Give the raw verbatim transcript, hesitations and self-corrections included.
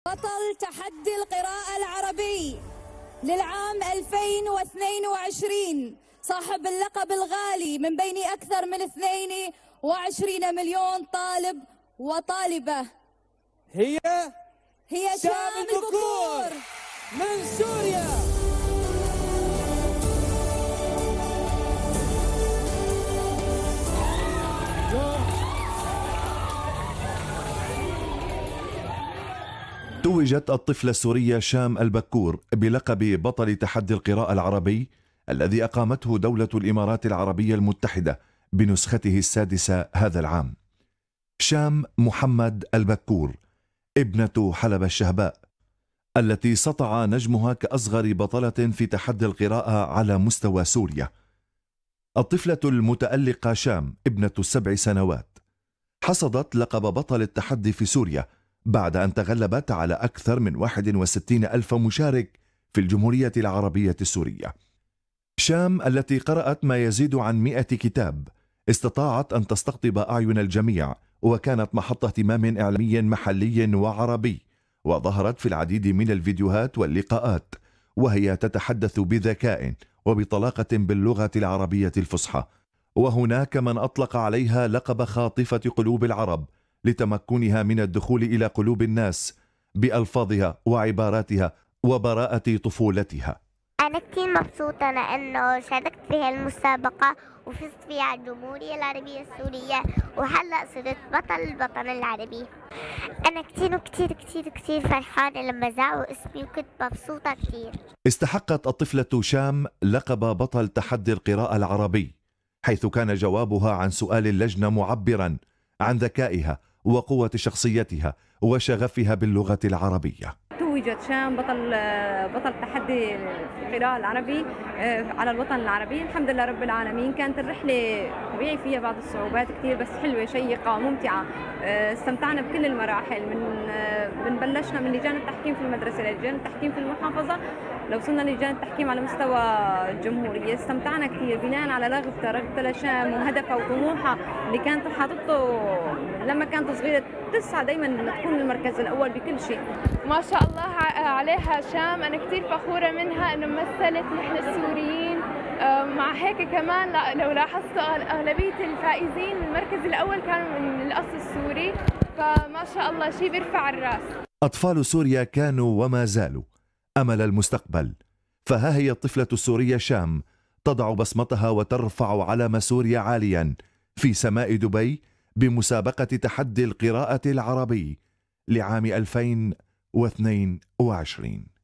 بطل تحدي القراءة العربي للعام ألفين واثنين وعشرين، صاحب اللقب الغالي من بين أكثر من اثنين وعشرين مليون طالب وطالبة، هي هي شام البكور من سوريا. توجت الطفلة السورية شام البكور بلقب بطل تحدي القراءة العربي الذي أقامته دولة الإمارات العربية المتحدة بنسخته السادسة هذا العام. شام محمد البكور ابنة حلب الشهباء التي سطع نجمها كأصغر بطلة في تحدي القراءة على مستوى سوريا. الطفلة المتألقة شام ابنة السبع سنوات حصدت لقب بطل التحدي في سوريا بعد أن تغلبت على أكثر من واحد وستين ألف مشارك في الجمهورية العربية السورية. شام التي قرأت ما يزيد عن مئة كتاب استطاعت أن تستقطب أعين الجميع، وكانت محط اهتمام إعلامي محلي وعربي، وظهرت في العديد من الفيديوهات واللقاءات وهي تتحدث بذكاء وبطلاقة باللغة العربية الفصحى. وهناك من أطلق عليها لقب خاطفة قلوب العرب لتمكنها من الدخول إلى قلوب الناس بألفاظها وعباراتها وبراءة طفولتها. أنا كتير مبسوطة لأنه شاركت في هالمسابقة وفزت فيها على الجمهورية العربية السورية، وهلأ صرت بطل الوطن العربي. أنا كتير وكتير كتير كتير فرحانة لما زعوا اسمي وكنت مبسوطة كتير. استحقت الطفلة شام لقب بطل تحدي القراءة العربي، حيث كان جوابها عن سؤال اللجنة معبرا عن ذكائها وقوة شخصيتها وشغفها باللغة العربية. توجت شام بطل بطل تحدي القراءة العربي على الوطن العربي. الحمد لله رب العالمين. كانت الرحلة طبيعي فيها بعض الصعوبات كثير، بس حلوة شيقة وممتعة. استمتعنا بكل المراحل، من من بلشنا من لجان التحكيم في المدرسة للجان التحكيم في المحافظة، لو وصلنا لجان التحكيم على مستوى الجمهورية. استمتعنا كثير بناء على رغبتها رغبتها لشام وهدفها وطموحها اللي كانت حاطته لما كانت صغيرة، تسعى دائما انها تكون المركز الأول بكل شيء. ما شاء الله عليها شام، أنا كثير فخورة منها إنه مثلت نحن السوريين. مع هيك كمان لو لاحظتوا أغلبية الفائزين المركز الأول كانوا من الأصل السوري، فما شاء الله شيء بيرفع الراس. أطفال سوريا كانوا وما زالوا أمل المستقبل، فها هي الطفلة السورية شام تضع بصمتها وترفع علم سوريا عاليا في سماء دبي بمسابقة تحدي القراءة العربي لعام ألفين واثنين وعشرين.